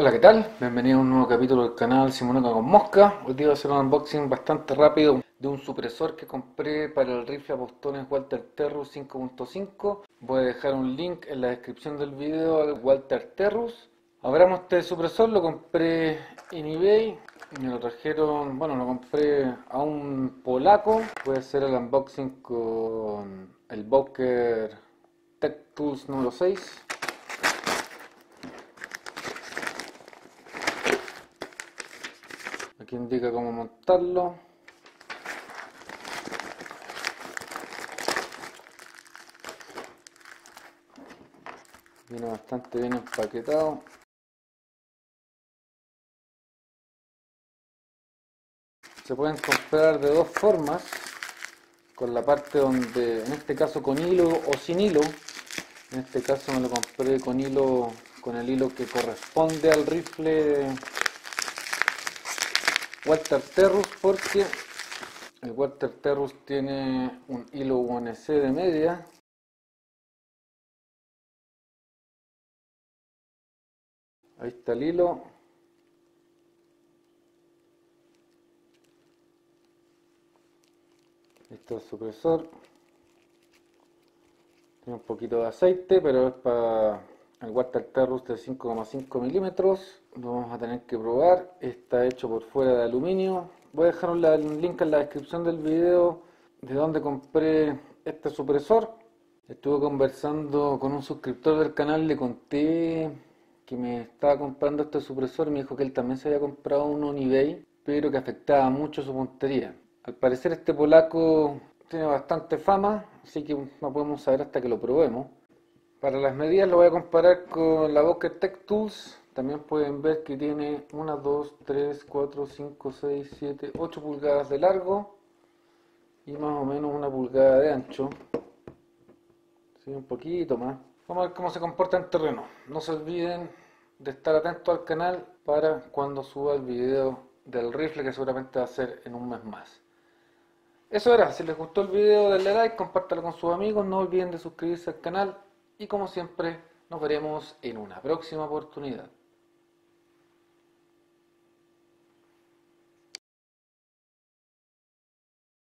Hola, ¿qué tal? Bienvenido a un nuevo capítulo del canal Simoneca con Mosca. Hoy día voy a hacer un unboxing bastante rápido de un supresor que compré para el rifle a pistones Walther Terrus 5.5. Voy a dejar un link en la descripción del video al Walther Terrus. Abramos este supresor, lo compré en eBay. Me lo trajeron, bueno, lo compré a un polaco. Voy a hacer el unboxing con el Boker Tech Tools número 6. Aquí indica cómo montarlo. Viene bastante bien empaquetado. Se pueden comprar de dos formas, con la parte donde, en este caso con hilo o sin hilo. En este caso me lo compré con hilo, con el hilo que corresponde al rifle Walther Terrus, porque el Walther Terrus tiene un hilo UNC de media. Ahí está el hilo. Ahí está el supresor. Tiene un poquito de aceite, pero es para el Walther Terrus de 5,5 milímetros. Lo vamos a tener que probar. Está hecho por fuera de aluminio. Voy a dejar un link en la descripción del video de donde compré este supresor. Estuve conversando con un suscriptor del canal, le conté que me estaba comprando este supresor y me dijo que él también se había comprado uno en eBay, pero que afectaba mucho su puntería. Al parecer este polaco tiene bastante fama, así que no podemos saber hasta que lo probemos. Para las medidas lo voy a comparar con la Boker Tech Tools. También pueden ver que tiene 1, 2, 3, 4, 5, 6, 7, 8 pulgadas de largo y más o menos 1 pulgada de ancho. Sí, un poquito más. Vamos a ver cómo se comporta en terreno. No se olviden de estar atentos al canal para cuando suba el video del rifle, que seguramente va a ser en un mes más. Eso era, si les gustó el video denle like, compártalo con sus amigos, no olviden de suscribirse al canal y como siempre nos veremos en una próxima oportunidad.